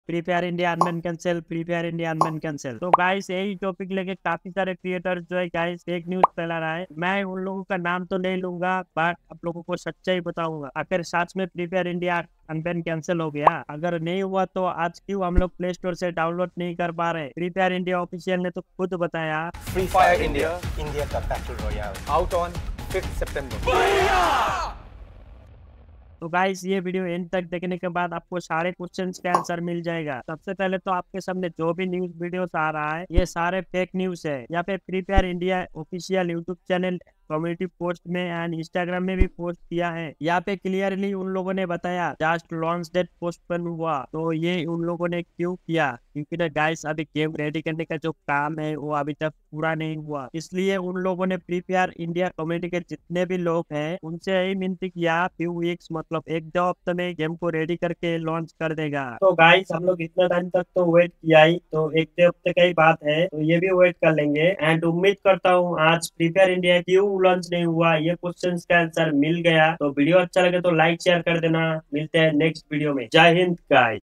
Free Fire India unban cancel, Free Fire India unban cancel. तो guys यही topic लेके काफी सारे क्रिएटर्स जो है गाइस फेक न्यूज फैला रहा है। मैं उन लोगों का नाम तो नहीं लूंगा, बट आप लोगों को सच्चाई बताऊंगा। आखिर सच में Free Fire India unban cancel हो गया? अगर नहीं हुआ तो आज क्यों हम लोग प्ले स्टोर से डाउनलोड नहीं कर पा रहे? फ्री फायर इंडिया ऑफिशियल ने तो खुद बताया Free Fire India, India का Battle Royale, out on 5th September. तो गाइस ये वीडियो एंड तक देखने के बाद आपको सारे क्वेश्चंस का आंसर मिल जाएगा। सबसे पहले तो आपके सामने जो भी न्यूज वीडियोस आ रहा है ये सारे फेक न्यूज है। यहाँ पे Free Fire India official YouTube channel community post में एंड इंस्टाग्राम में भी पोस्ट किया है। यहाँ पे क्लियरली उन लोगों ने बताया जस्ट लॉन्च डेट पोस्टपोन हुआ। तो ये उन लोगों ने क्यों किया? क्योंकि ना गाइस अभी गेम रेडी करने का जो काम है वो अभी तक पूरा नहीं हुआ, इसलिए उन लोगों ने फ्री फायर इंडिया कम्युनिटी के जितने भी लोग हैं उनसे यही विनती किया फ्यू वीक्स मतलब एक दो हफ्ते में गेम को रेडी करके लॉन्च कर देगा। तो गाइस हम लोग इतना टाइम तक तो वेट किया ही, तो एक दो हफ्ते का ही बात है, तो ये भी वेट कर लेंगे। एंड उम्मीद करता हूँ आज फ्री फायर इंडिया क्यों लॉन्च नहीं हुआ ये क्वेश्चन का आंसर मिल गया। तो वीडियो अच्छा लगे तो लाइक शेयर कर देना। मिलते हैं नेक्स्ट वीडियो में। जय हिंद गाइस।